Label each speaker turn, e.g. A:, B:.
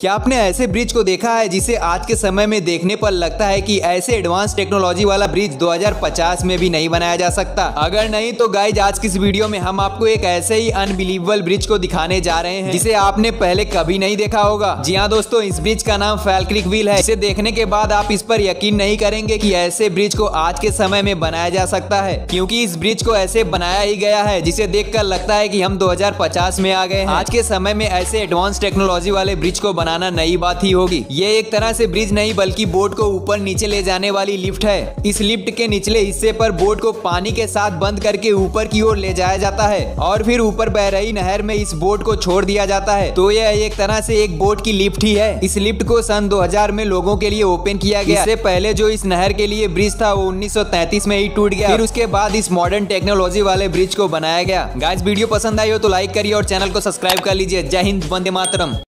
A: क्या आपने ऐसे ब्रिज को देखा है जिसे आज के समय में देखने पर लगता है कि ऐसे एडवांस टेक्नोलॉजी वाला ब्रिज 2050 में भी नहीं बनाया जा सकता? अगर नहीं तो गाइज आज की इस वीडियो में हम आपको एक ऐसे ही अनबिलीवेबल ब्रिज को दिखाने जा रहे हैं जिसे आपने पहले कभी नहीं देखा होगा। जी हाँ दोस्तों, इस ब्रिज का नाम फैल्क्रिक व्हील है। इसे देखने के बाद आप इस पर यकीन नहीं करेंगे कि ऐसे ब्रिज को आज के समय में बनाया जा सकता है, क्योंकि इस ब्रिज को ऐसे बनाया ही गया है जिसे देखकर लगता है कि हम 2050 में आ गए हैं। आज के समय में ऐसे एडवांस टेक्नोलॉजी वाले ब्रिज को बनाना नई बात ही होगी। ये एक तरह से ब्रिज नहीं बल्कि बोट को ऊपर नीचे ले जाने वाली लिफ्ट है। इस लिफ्ट के निचले हिस्से पर बोट को पानी के साथ बंद करके ऊपर की ओर ले जाया जाता है और फिर ऊपर बह रही नहर में इस बोट को छोड़ दिया जाता है। तो यह एक तरह से एक बोट की लिफ्ट ही है। इस लिफ्ट को सन 2000 में लोगों के लिए ओपन किया गया। इससे पहले जो इस नहर के लिए ब्रिज था वो 1933 में ही टूट गया। फिर उसके बाद इस मॉडर्न टेक्नोलॉजी वाले ब्रिज को बनाया गया। गाइस वीडियो पसंद आई हो तो लाइक करिए और चैनल को सब्सक्राइब कर लीजिए। जय हिंद, वंदे मातरम।